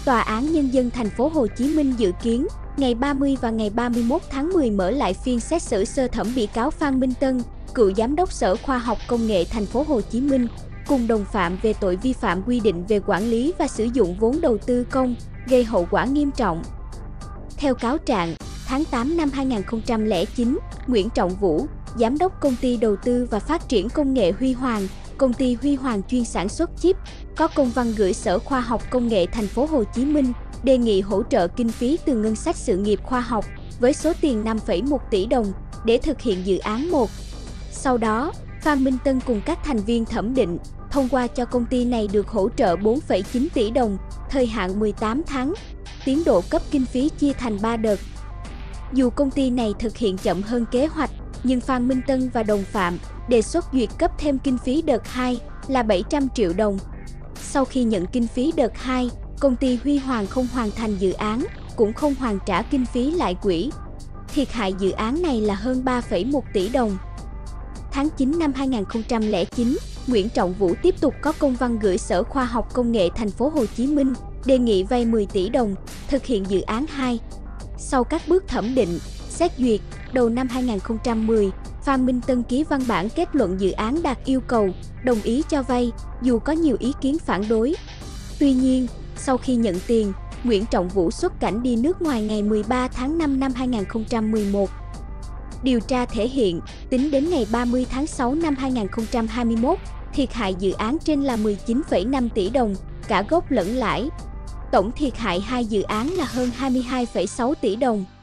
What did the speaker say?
Tòa án Nhân dân thành phố Hồ Chí Minh dự kiến ngày 30 và ngày 31 tháng 10 mở lại phiên xét xử sơ thẩm bị cáo Phan Minh Tân, cựu giám đốc Sở Khoa học Công nghệ thành phố Hồ Chí Minh, cùng đồng phạm về tội vi phạm quy định về quản lý và sử dụng vốn đầu tư công, gây hậu quả nghiêm trọng. Theo cáo trạng, tháng 8 năm 2009, Nguyễn Trọng Vũ, giám đốc công ty đầu tư và phát triển công nghệ Huy Hoàng, công ty Huy Hoàng chuyên sản xuất chip, có công văn gửi Sở Khoa học Công nghệ thành phố Hồ Chí Minh đề nghị hỗ trợ kinh phí từ ngân sách sự nghiệp khoa học với số tiền 5,1 tỷ đồng để thực hiện dự án 1. Sau đó, Phan Minh Tân cùng các thành viên thẩm định thông qua cho công ty này được hỗ trợ 4,9 tỷ đồng, thời hạn 18 tháng, tiến độ cấp kinh phí chia thành 3 đợt. Dù công ty này thực hiện chậm hơn kế hoạch, nhưng Phan Minh Tân và đồng phạm đề xuất duyệt cấp thêm kinh phí đợt 2 là 700 triệu đồng. Sau khi nhận kinh phí đợt 2, công ty Huy Hoàng không hoàn thành dự án, cũng không hoàn trả kinh phí lại quỹ. Thiệt hại dự án này là hơn 3,1 tỷ đồng. Tháng 9 năm 2009, Nguyễn Trọng Vũ tiếp tục có công văn gửi Sở Khoa học Công nghệ thành phố Hồ Chí Minh đề nghị vay 10 tỷ đồng thực hiện dự án 2. Sau các bước thẩm định, xét duyệt, đầu năm 2010, Phan Minh Tân ký văn bản kết luận dự án đạt yêu cầu, đồng ý cho vay, dù có nhiều ý kiến phản đối. Tuy nhiên, sau khi nhận tiền, Nguyễn Trọng Vũ xuất cảnh đi nước ngoài ngày 13 tháng 5 năm 2011. Điều tra thể hiện, tính đến ngày 30 tháng 6 năm 2021, thiệt hại dự án trên là 19,5 tỷ đồng, cả gốc lẫn lãi. Tổng thiệt hại hai dự án là hơn 22,6 tỷ đồng.